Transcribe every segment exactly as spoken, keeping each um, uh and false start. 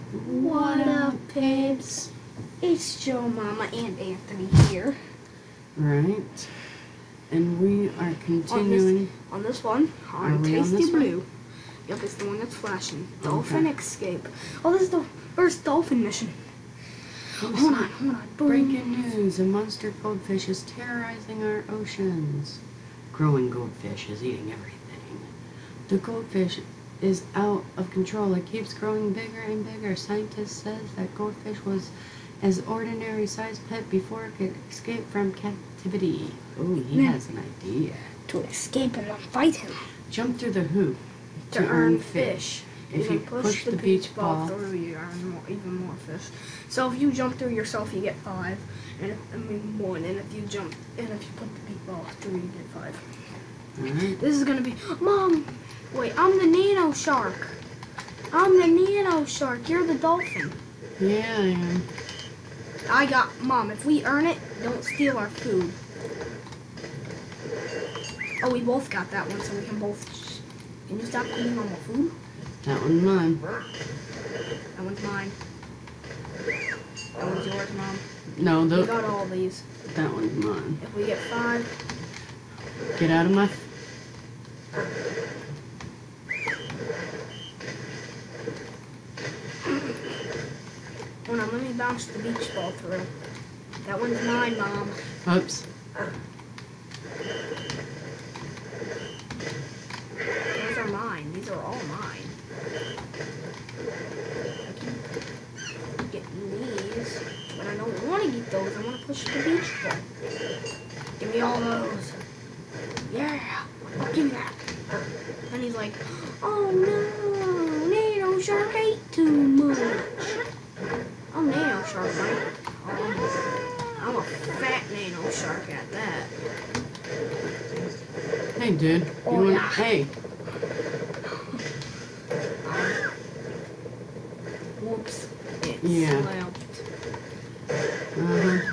What up, babes? It's Joe, Mama, and Anthony here. Right. And we are continuing. On this, on this one, on Are we on Tasty this one? Blue. Yep, it's the one that's flashing. Dolphin Okay. Escape. Oh, this is the first dolphin mission. Hold on, hold on. Boom. Breaking news. A monster goldfish is terrorizing our oceans. Growing goldfish is eating everything. The goldfish is out of control. It keeps growing bigger and bigger. Scientists says that goldfish was as ordinary sized pet before it could escape from captivity. Oh, he Yeah. has an idea. To escape and not fight him. Jump through the hoop To, earn fish. If can you push the beach ball through, you earn more, even more fish. So if you jump through yourself, you get five, and if, I mean one. And if you jump, and if you put the beach ball through, you get five. Alright. This is gonna be, Mom. Wait, I'm the nano shark. I'm the nano shark. You're the dolphin. Yeah, I am. I got, Mom. If we earn it, don't steal our food. Oh, we both got that one, so we can both. Can you stop eating all my food? That one's mine. That one's mine. That one's yours, Mom. No, We the, got all these. that one's mine. If we get five, Get out of my... hold on, let me bounce the beach ball through. That one's mine, Mom. Oops. Those are mine. These are all mine. I keep getting these, but I don't want to get those. I want to push the beach ball. Give me all those. Yeah. Oh, give me that. And he's like, oh no, Nano Shark ate too much. I'm Nano Shark, right? Oh, I'm a fat Nano Shark at that. Hey, dude. You Oh, want... yeah. Hey. Whoops. It Yeah. slipped. Uh-huh.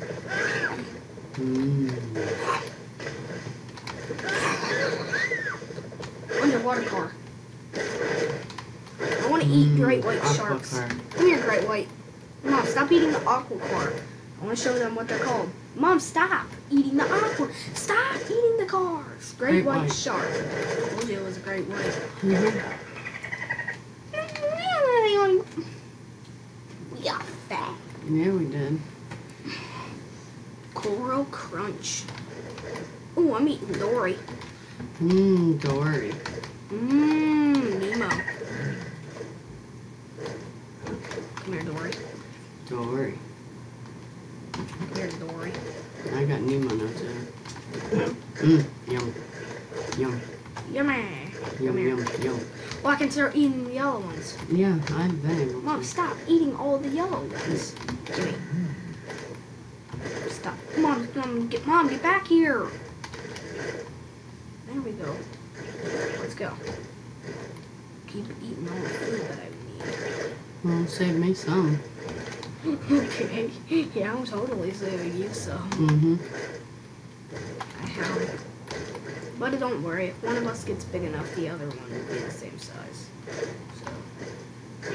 Mm. Underwater car. I want to eat great white aqua sharks. car. Come here, great white. Mom, stop eating the aqua car. I want to show them what they're called. Mom, stop eating the aqua. Stop eating the cars. Great, Great white, white. shark. I told you it was a great white. Mm-hmm. We got fat. Yeah, we did. Coral Crunch. Ooh, I'm eating Dory. Mmm, Dory. Mmm, Nemo. Come here, Dory. Dory. Come here, Dory. I got Nemo now, too. Mmm, yum. Yum. Yummy. Yum, Come here. yum, yum. Well, I can start eating the yellow ones. Yeah, I've been able Mom, to. stop eating all the yellow ones. Gimme. Stop. Come on, Mom, get, Mom, get back here. There we go. Let's go. Keep eating all the food that I Well, save me some. need. Okay. Yeah, I'm totally saving you some. Mm-hmm. I have. But don't worry, if one of us gets big enough, the other one will be the same size. So.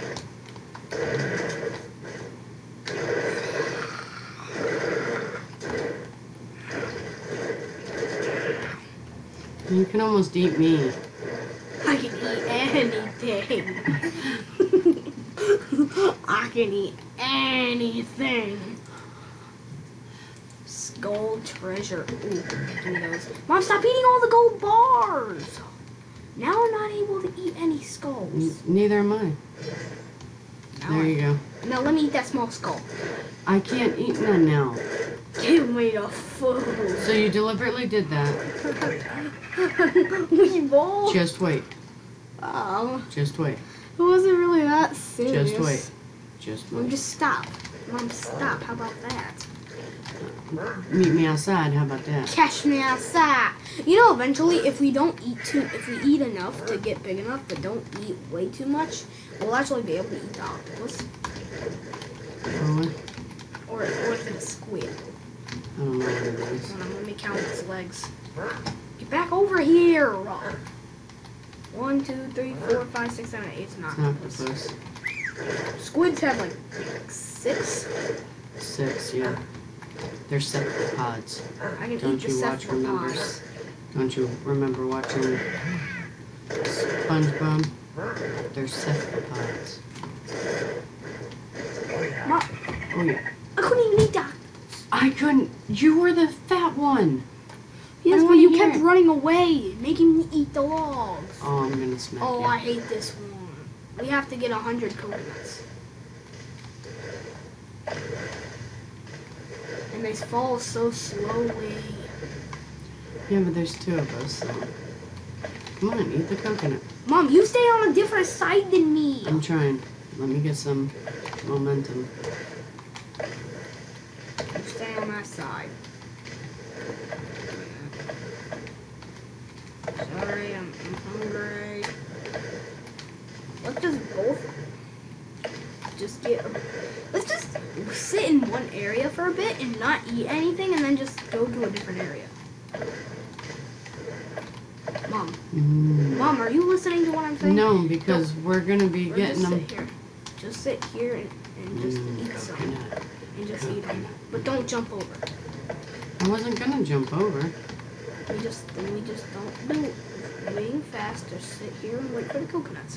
You can almost eat me. I can eat anything. I can eat anything. Skull treasure. Ooh, give me those. Mom, stop eating all the gold bars. Now I'm not able to eat any N- skulls. neither am I. Now There I- you go. Now let me eat that small skull. I can't eat none now. Give me the food. So you deliberately did that. We both. Just wait. Oh, Just wait. it wasn't really that serious. Just wait. Just Mom, wait. just stop. Mom, stop. How about that? Meet me outside. How about that? Catch me outside. You know, eventually, if we don't eat too, if we eat enough to get big enough, but don't eat way too much, we'll actually be able to eat the octopus, Really? or or is it a squid? I don't know what it is. Hold on, let me count its legs. Get back over here. One, two, three, four, five, six, seven, eight. It's an It's octopus. an octopus. Squids have like six. Six, yeah. They're cephalopods. I can Don't eat the you watch remember? cephalopods. Don't you remember watching SpongeBob? They're cephalopods. Mom, Oh yeah. I couldn't even eat that. I couldn't. You were the fat one. Yes, I but wanna you hear kept it. running away, making me eat the logs. Oh, I'm gonna smack Oh, you. I hate this one. We have to get a hundred coconuts. And they fall so slowly. Yeah, but there's two of us, so. Come on, eat the coconut. Mom, you stay on a different side than me. I'm trying. Let me get some momentum. You stay on that side. Sorry, I'm, I'm hungry. Let's just both just get. Let's just sit in one area for a bit and not eat anything, and then just go to a different area. Mom, Mm. Mom, are you listening to what I'm saying? No, because we're gonna be Or getting just them. sit here. Just sit here and, and just Mm, eat some. coconut. And just eat them. Coconut. But don't jump over. I wasn't gonna jump over. We just then we just don't do moving fast. Just sit here and wait for the coconuts.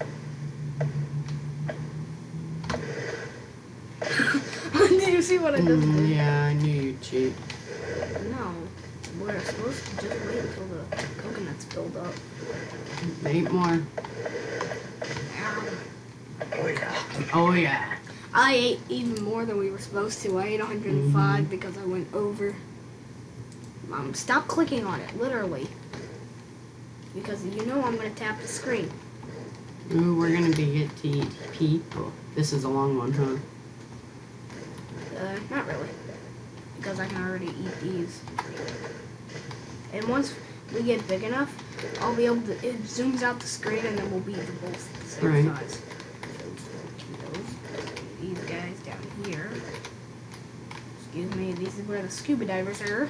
Did you see what I just Mm, did? yeah, I knew you'd cheat. No, we're supposed to just wait until the coconuts build up. Eight more. Ow. Oh yeah. I ate even more than we were supposed to. I ate one hundred five Mhm. because I went over. Mom, stop clicking on it, literally. Because you know I'm going to tap the screen. Ooh, we're gonna be get to eat people. This is a long one, huh? Uh, not really. Because I can already eat these. And once we get big enough, I'll be able to, it zooms out the screen and then we'll be the both the same Right. size. So, these guys down here. Excuse me, this is where the scuba divers are.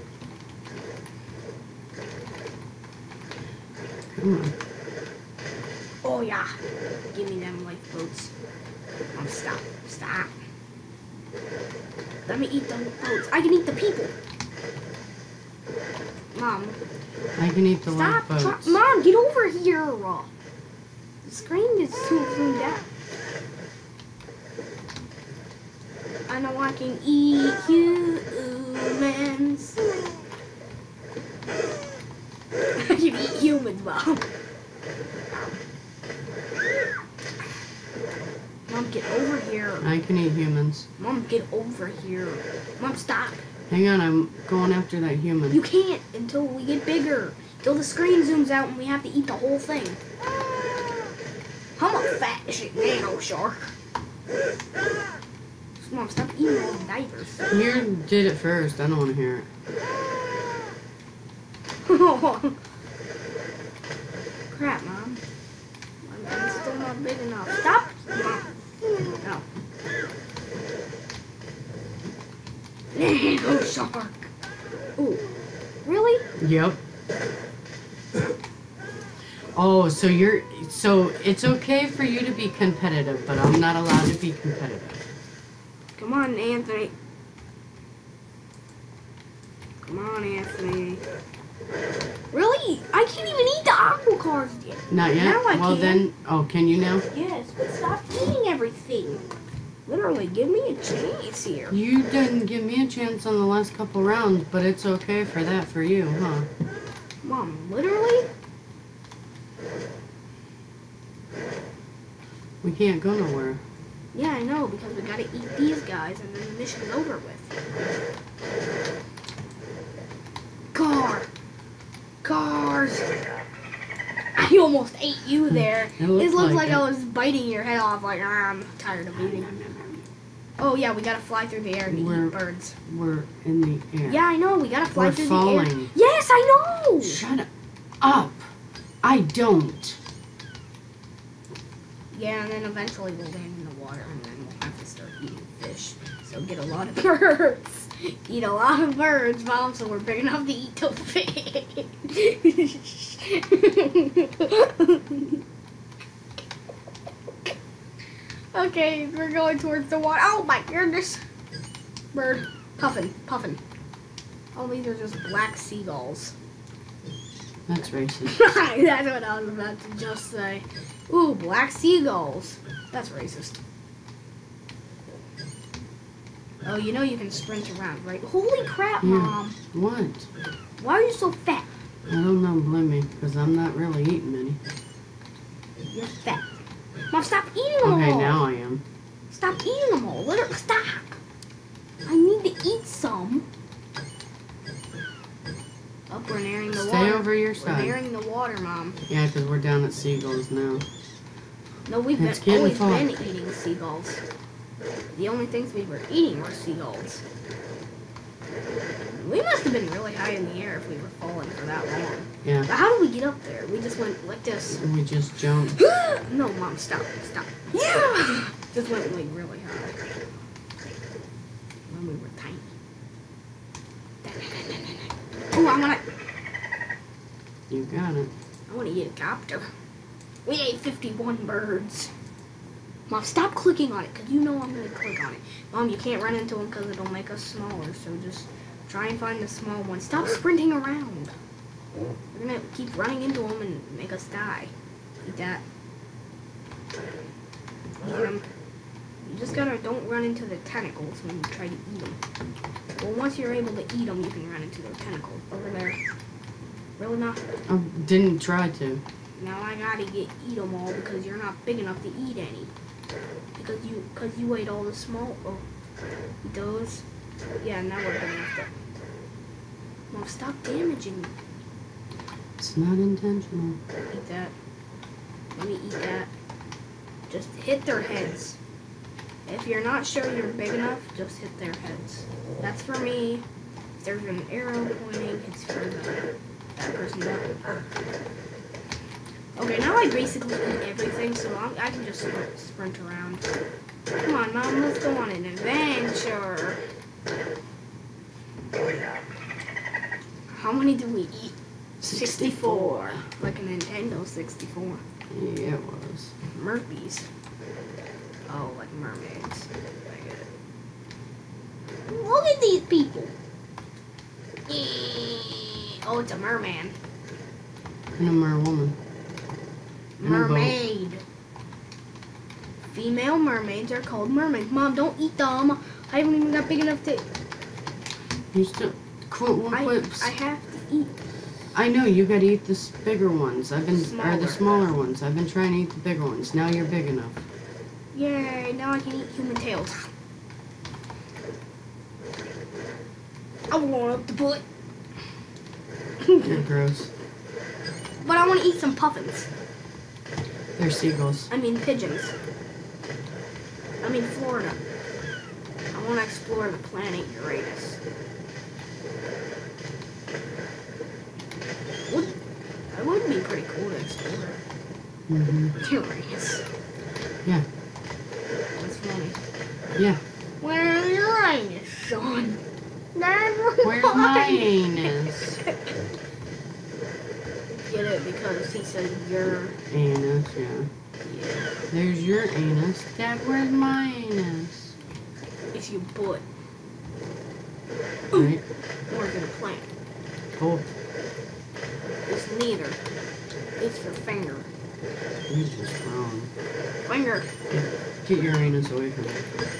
Come on. Oh yeah, give me them lifeboats. Mom, stop, stop. Let me eat the boats. I can eat the people. Mom, I can eat the stop. Try, lifeboats. Mom, get over here. The screen is too zoomed out. I know I can eat humans. I can eat humans, Mom. Mom, get over here. I can eat humans. Mom, get over here. Mom, stop. Hang on, I'm going after that human. You can't until we get bigger. Till the screen zooms out and we have to eat the whole thing. I'm a fat shit nano shark. Mom, stop eating all the divers. You did it first. I don't want to hear it. Crap, Mom. I'm still not big enough. Stop. Mom. No. Nano shark. Ooh. Really? Yep. Oh, so you're so it's okay for you to be competitive, but I'm not allowed to be competitive. Come on, Anthony. Come on, Anthony. Really? I can't even eat the aqua cards yet. Not yet? Now I well can. then, oh, can you now? Yes, but stop eating everything. Literally, give me a chance here. You didn't give me a chance on the last couple rounds, but it's okay for that for you, huh? Mom, literally? We can't go nowhere. Yeah, I know, because we gotta eat these guys and then the mission's over with. Car! Cars! I almost ate you there. It It looked looks like like, I it. was biting your head off like, ah, I'm tired of eating. Oh yeah, we gotta fly through the air and We're- eat birds. We're in the air. Yeah, I know, we gotta fly We're through the falling. air. Yes, I know! Shut up. I don't. Yeah, and then eventually we'll land in the water and then we'll have to start eating fish. So get a lot of birds. Eat a lot of birds, Mom, so we're big enough to eat the fish. Okay, we're going towards the water. Oh my goodness. Bird. Puffin. Puffin. Oh, these are just black seagulls. That's racist. That's what I was about to just say. Ooh, black seagulls. That's racist. Oh, you know you can sprint around, right? Holy crap, Yeah. Mom. What? Why are you so fat? I don't know, blame me, because I'm not really eating any. You're fat. Mom, stop eating them Okay, all. now I am. Stop eating them all. Literally, stop. I need to eat some. Oh, we're nearing the Stay water. over your We're side. nearing the water, Mom. Yeah, because we're down at seagulls now. No, we've It's been, getting always far. been eating seagulls. The only things we were eating were seagulls. We must have been really high in the air if we were falling for that long. Yeah, But how did we get up there? We just went like this. we just jumped. No, Mom, stop. Stop. Yeah! Just went like really high. When we were tiny. Oh, I want to... You got it. I want to eat a copter. We ate fifty-one birds. Mom, stop clicking on it, because you know I'm going to click on it. Mom, you can't run into them because it'll make us smaller, so just try and find the small one. Stop sprinting around. We're going to keep running into them and make us die. Eat that. Eat them. You just gotta, don't run into the tentacles when you try to eat them. Well, once you're able to eat them, you can run into their tentacles. Over there. Really not? I didn't try to. Now I gotta get eat them all because you're not big enough to eat any. Because you, cause you ate all the small. Oh, eat those. Yeah, now we're big enough to. Mom, stop damaging me. It's not intentional. Eat that. Let me eat that. Just hit their heads. If you're not sure you're big enough, just hit their heads. That's for me. If there's an arrow pointing, it's for the, that person. Okay, now I basically eat everything, so I'm, I can just sprint, sprint around. Come on, Mom, let's go on an adventure. How many do we eat? sixty-four. Like a Nintendo sixty-four. Yeah, it was. Merpies. Oh, like mermaids. I get it. Look at these people. Eh, oh, it's a merman. And a merwoman. And a boat. Mermaid. Female mermaids are called mermaids. Mom, don't eat them. I haven't even got big enough to. You still quit one I, quips. I have to eat. I know you gotta eat the s- bigger ones. I've been or Smaller. the smaller ones. I've been trying to eat the bigger ones. Now you're big enough. Yay! Now I can eat human tails. I'm going up the butt. You're gross. But I want to eat some puffins. They're seagulls. I mean pigeons. I mean Florida. I want to explore the planet Uranus. Would, that would be pretty cool to explore. Mm-hmm. Uranus. Yeah. That's funny. Yeah. Where's Uranus, son? Where's my anus? Get it because he said you're. Anus, yeah. Yeah. There's your anus. Dad, where's my anus? It's your butt. Right? Or is it a plant? Cool. It's neither. It's for finger. You're just wrong. Finger. Get, get your anus away from me.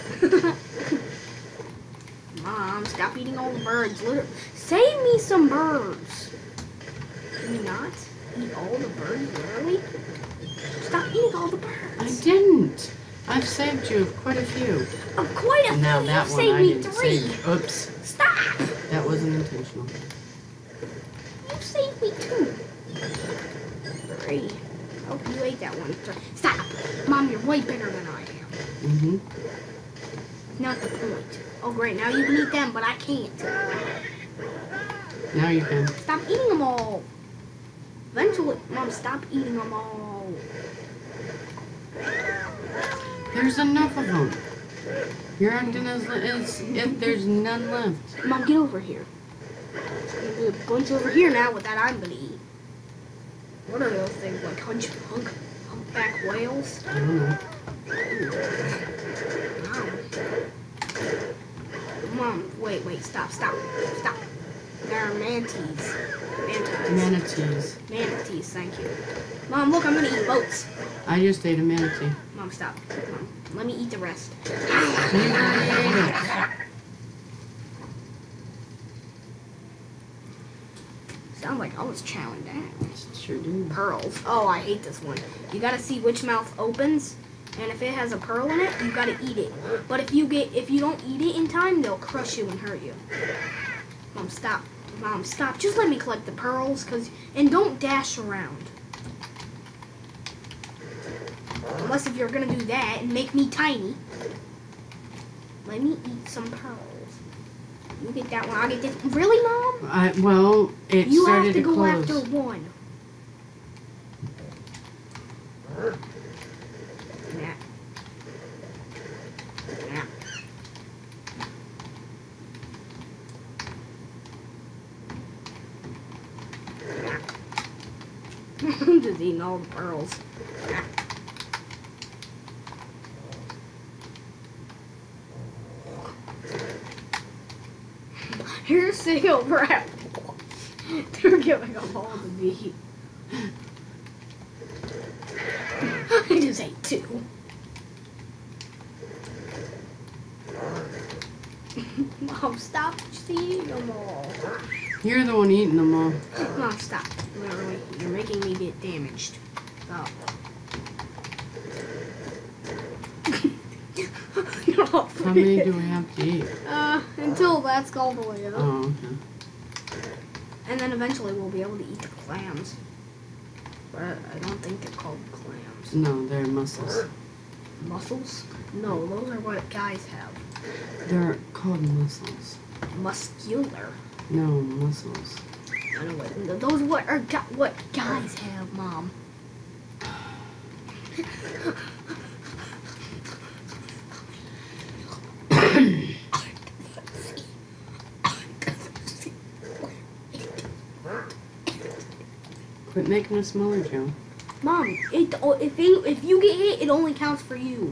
Mom, stop eating all the birds. Literally, save me some birds. Can you not eat all the birds, literally? Stop eating all the birds. I didn't. I've saved you of quite a few. Of quite a And now few. that You one saved I me didn't three. save. Oops. Stop. That wasn't intentional. You saved me two. Three. Oh, you ate that one. Three. Stop. Mom, you're way better than I am. Mm-hmm. Not the point. Oh, great. Now you can eat them, but I can't. Now you can. Stop eating them all. Eventually, Mom, stop eating them all. There's enough of them. You're acting as, as if there's none left. Mom, get over here. There's a bunch over here now with that I'm gonna eat. What are those things, like hunch, hunk, humpback whales? I don't know. Ooh, wait, stop, stop, stop. There are manatees. Mantis. Manatees. Manatees, thank you. Mom, look, I'm gonna eat boats. I just ate a manatee. Mom, stop. Mom, let me eat the rest. You already ate it. Sound like I was chowing down. Sure do. Pearls. Oh, I hate this one. You gotta see which mouth opens, and if it has a pearl in it, you gotta eat it. But if you get, if you don't eat it in time, they'll crush you and hurt you. Mom, stop. Mom, stop. Just let me collect the pearls, cause and don't dash around. Unless if you're gonna do that and make me tiny. Let me eat some pearls. You get that one. I'll get this. Really, Mom? I, well, it You started have to go close. after one. Nah. Nah. I'm just eating all the pearls. You're sitting over at they're giving a all to me. I just ate two. Mom, stop eating them all. You're the one eating them all. Mom, stop. Literally, you're making me get damaged. Stop. How many do we have to eat? Uh, until that's all the way up. Oh, okay. And then eventually we'll be able to eat the clams. But I don't think they're called clams. No, they're mussels. Mussels? No, those are what guys have. They're called mussels. Muscular. No, mussels. I know what those what are gu- what guys have, Mom. Quit making us smaller, Joe. Mom, it oh, if you if you get hit, it only counts for you.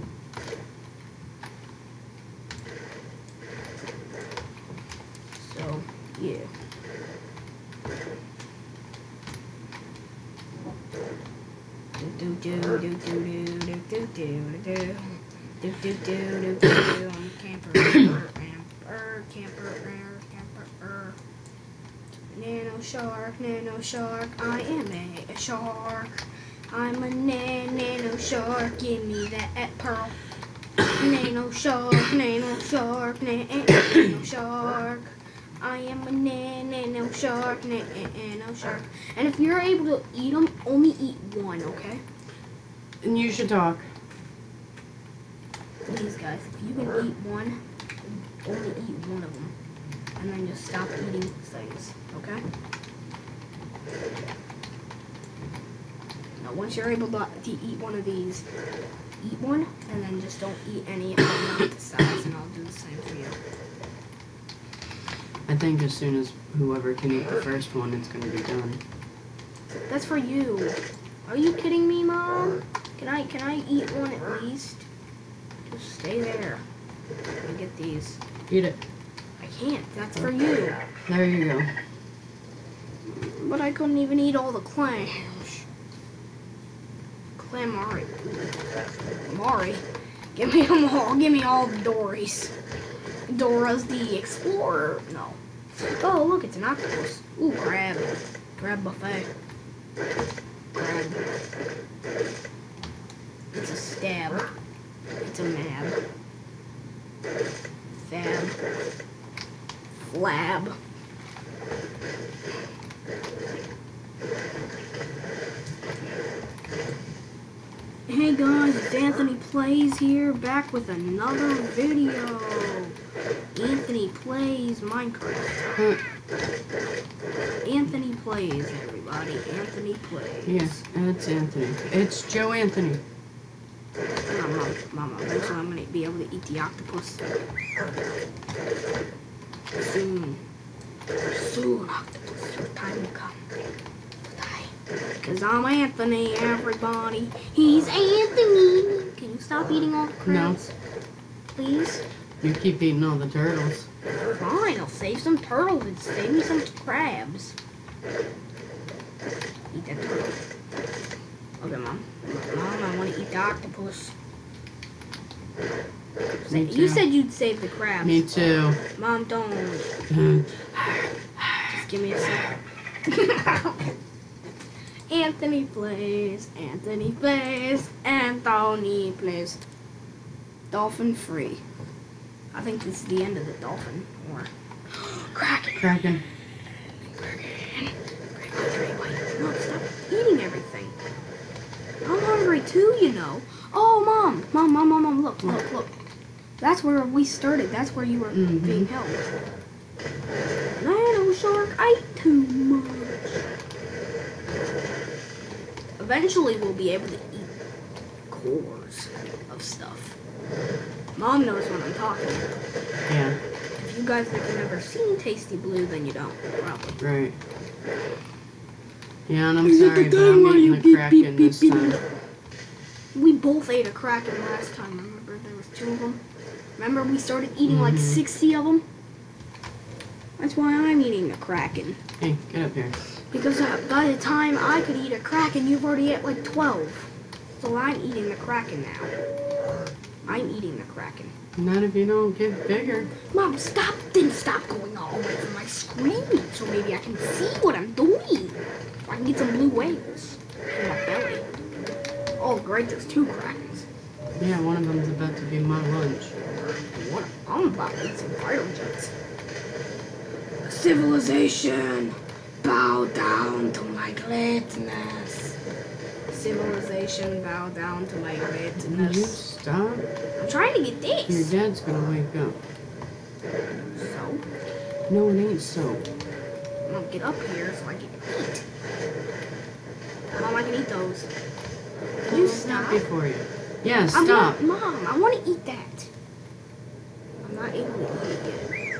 So yeah. Do do do do do do do do do do do do do do do. I'm a camper, camper, camper, camper. Nano shark, nano shark. I am a, a shark. I'm a nan nano shark. Give me that pearl. Nano shark, nano shark, nan nano shark. I am a nan nano shark, nan nano shark. And if you're able to eat them, only eat one, okay? And you should talk. Please, guys, if you can eat one, only eat one of them. And then just stop eating things, okay? Now, once you're able to, to eat one of these, eat one, and then just don't eat any of them the size, and I'll do the same for you. I think as soon as whoever can eat the first one, it's going to be done. That's for you. Are you kidding me, Mom? Can I can I eat one at least? Just stay there. Let me get these. Eat it. I can't. That's for you. There you go. But I couldn't even eat all the clams. Calamari. Mari. Give me them all. Give me all the Dories. Dora's the Explorer. No. Oh, look, it's an octopus. Ooh, crab. Crab buffet. Crab. It's a stab. It's a mab. Fab. Flab. Hey guys, it's Anthony Plays here, back with another video. Anthony Plays Minecraft. Anthony Plays, everybody. Anthony Plays. Yes, it's Anthony. It's Joe Anthony. Mama, Mama, eventually I'm going to be able to eat the octopus. Soon. Soon, octopus. Your time will come. Because I'm Anthony, everybody. He's Anthony. Can you stop eating all the crabs? No. Please? You keep eating all the turtles. Fine, I'll save some turtles and save me some crabs. Eat that turtle. Okay, Mom. Mom, I want to eat the octopus. Me You too. said you'd save the crabs. Me too. Mom, don't. Uh, Just give me a second. Anthony plays. Anthony plays. Anthony plays. Dolphin free. I think this is the end of the dolphin. Or Kraken. Kraken. Kraken. Kraken. Wait, Mom, stop eating everything. I'm hungry too, you know. Oh, Mom. Mom, Mom, Mom, Mom, look, look, look. That's where we started. That's where you were Mhm. being held. Nano shark ate too much. Eventually, we'll be able to eat cores of stuff. Mom knows what I'm talking about. Yeah, If you guys have never seen Tasty Blue, then you don't, probably. right. Yeah, and I'm Is it sorry, the but thing I'm where eating you the beep, Kraken beep, beep, this beep? time. We both ate a Kraken last time, remember? There was two of them. Remember we started eating like Mhm. sixty of them? That's why I'm eating a Kraken. Hey, get up here. Because uh, by the time I could eat a Kraken, you've already ate like twelve. So I'm eating the Kraken now. I'm eating the Kraken. Not if you don't get bigger. Mom, stop! Then stop going all away from my screen so maybe I can see what I'm doing. I can get some blue whales in my belly. Oh, great, there's two Krakens. Yeah, one of them's about to be my lunch. What? I'm about to eat some fighter jets. Civilization, bow down to my greatness. Civilization, bow down to my Would you greatness. stop? I'm trying to get Your this. dad's gonna wake up. So, No, it ain't so. I'm gonna get up here so I can eat. Mom, I can eat those. Can you It's stop? not before you. Yeah, I'm stop. not, Mom, I want to eat that. I'm not able to eat it yet.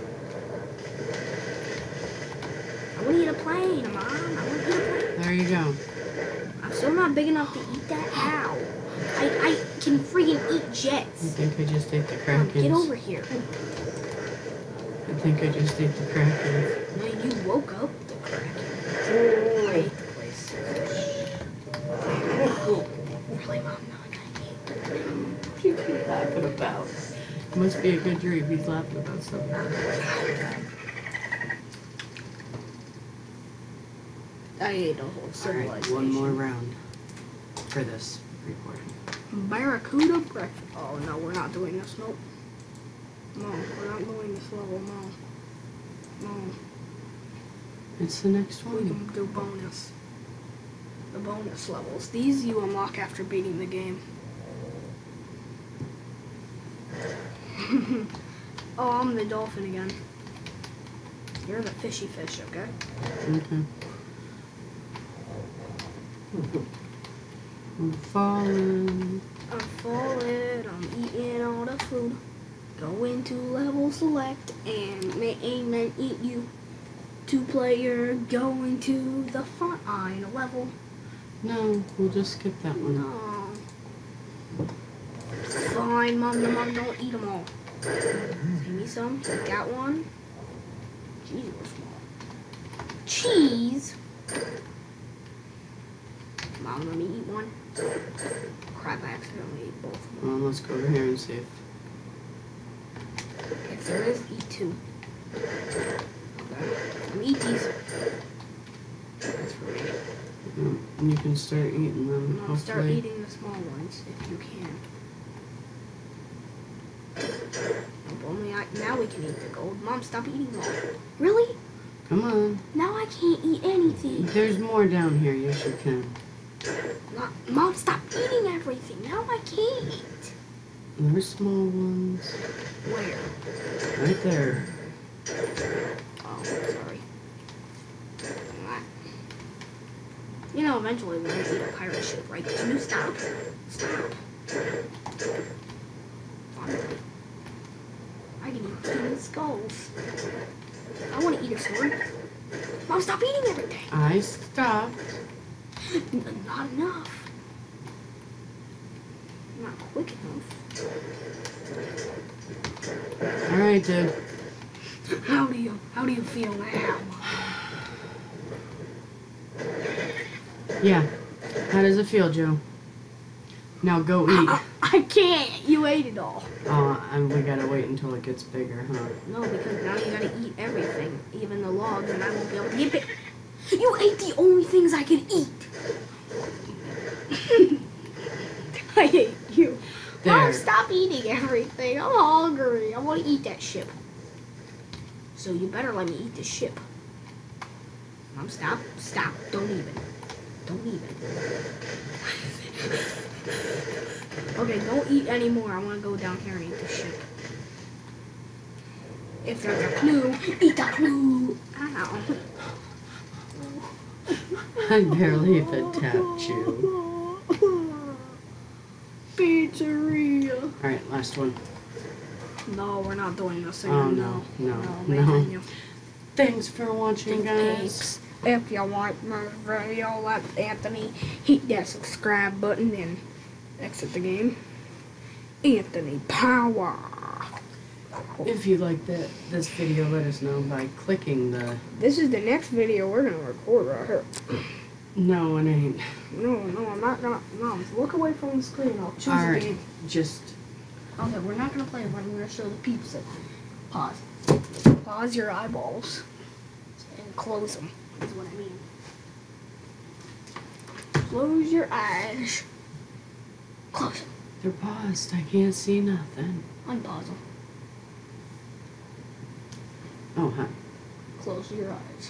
I want to eat a plane, Mom. I want to eat a plane. There you go. I'm still not big enough to eat that. How? I, I can freaking eat I jets. think I just ate the Mom, get Krakens. over here. I think I just ate the Krakens. No, you woke up the Kraken. I ate the place. Really, Mom? No, I can't eat. What are you laughing about? It must be a good dream. He's laughing about something. I ate a whole Alright, civilization. one more round for this recording. Barracuda breakfast. Oh no, we're not doing this. Nope. No, we're not doing this level. No. No. It's the next We one. can do bonus. The bonus levels. These you unlock after beating the game. Oh, I'm the dolphin again. You're the fishy fish, okay? Okay. I'm falling. I'm falling, I'm eating all the food. Go into level select and may aim and eat you. Two player going to the final level. No, we'll just skip that one. No. Fine, Mom, no, Mom, don't eat them all. Give me some. Take that one. Jeez, we're small. Cheese. Mom, let me eat one. Crap, I accidentally ate both of them. Well, let's go over here and see if... If there is, eat two. Okay. Let me eat these. That's for me. Mm, and you can start eating them, Mom, start hopefully. eating the small ones if you can. If only I, now we can eat the gold. Mom, stop eating them all. Really? Come on. Now I can't eat anything. There's more down here. Yes, you can. Mom, Mom, stop eating everything. Now I can't eat. There's small ones. Where? Right there. Oh, sorry. You know, eventually we're gonna eat a pirate ship, right? Can you stop? Stop. Finally. I can eat ten skulls. I want to eat a sword. Mom, stop eating everything. I stopped. N- not enough. Not quick enough. All right, dude. How do you how do you feel now? Yeah. How does it feel, Joe? Now go eat. I, I can't. You ate it all. Uh, and we gotta wait until it gets bigger, huh? No, because now you gotta eat everything, even the logs, and I won't be able to get it. You ate the only things I could eat. I hate you. There. Mom, stop eating everything. I'm hungry. I want to eat that ship. So you better let me eat the ship. Mom, stop. Stop. Don't even. Don't even. Okay, don't eat anymore. I want to go down here and eat the ship. If there's a clue, eat the clue. Ow. I barely even tapped you. Pizzeria. Alright, last one. No, we're not doing this again. Oh, no, no, no. Menu. Thanks for watching, guys. If you like my video, let Anthony hit that subscribe button and exit the game. Anthony Power. If you like that this video, let us know by clicking the... This is the next video we're gonna record right here. No, it ain't. No, no, I'm not gonna. No, look away from the screen. I'll choose a Alright, game. just... Okay, we're not gonna play it, but I'm gonna show the peeps it. Pause. Pause your eyeballs. And close them, is what I mean. Close your eyes. Close them. They're paused. I can't see nothing. Unpause them. Oh, huh. Close your eyes.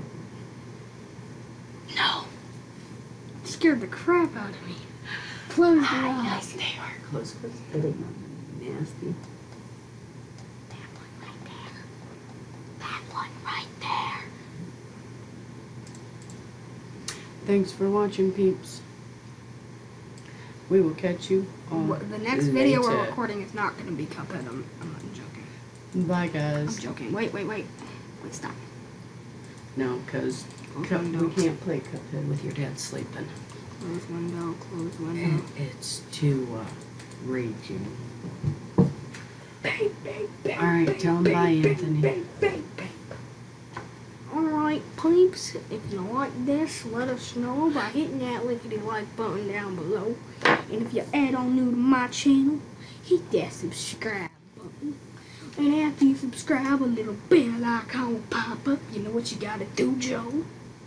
No. Scared the crap out of me. Close your eyes. They are closed because they didn't know nasty. That one right there. That one right there. Thanks for watching, peeps. We will catch you on What- The next video we're later. recording is not going to be Cuphead. I'm, I'm not joking. Bye, I'm guys. joking. Wait, wait, wait. Wait, stop. No, because Close window. we can't play Cuphead with your dad sleeping. Close window, close And window. it's too uh, raging. Bang, bang, bang. All right, bang, tell 'em bang, bye, bang, Anthony. Bang, bang, bang. Alright, peeps, if you like this, let us know by hitting that lickety like button down below. And if you're add on new to my channel, hit that subscribe button. And after you subscribe, a little bell icon will pop up. You know what you gotta do, Joe?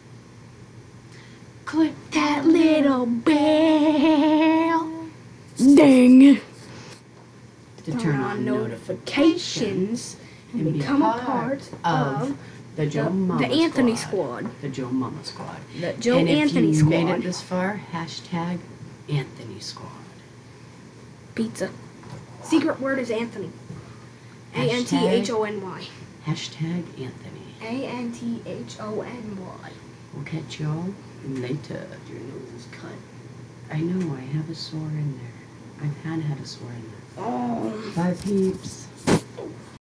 Click that little bell. Ding! To turn on notifications and and be become a part part of of the Joe the, Mama the Anthony Squad. Squad. The Joe Mama Squad. The Joe and Anthony if you Squad. made it this far, hashtag Anthony Squad. Pizza. Secret word is Anthony. A N T H O N Y. Hashtag Anthony. A N T H O N Y. We'll catch y'all later. Your nose is cut. I know, I have a sore in there. I've had had a sore in there. Oh. Bye, peeps.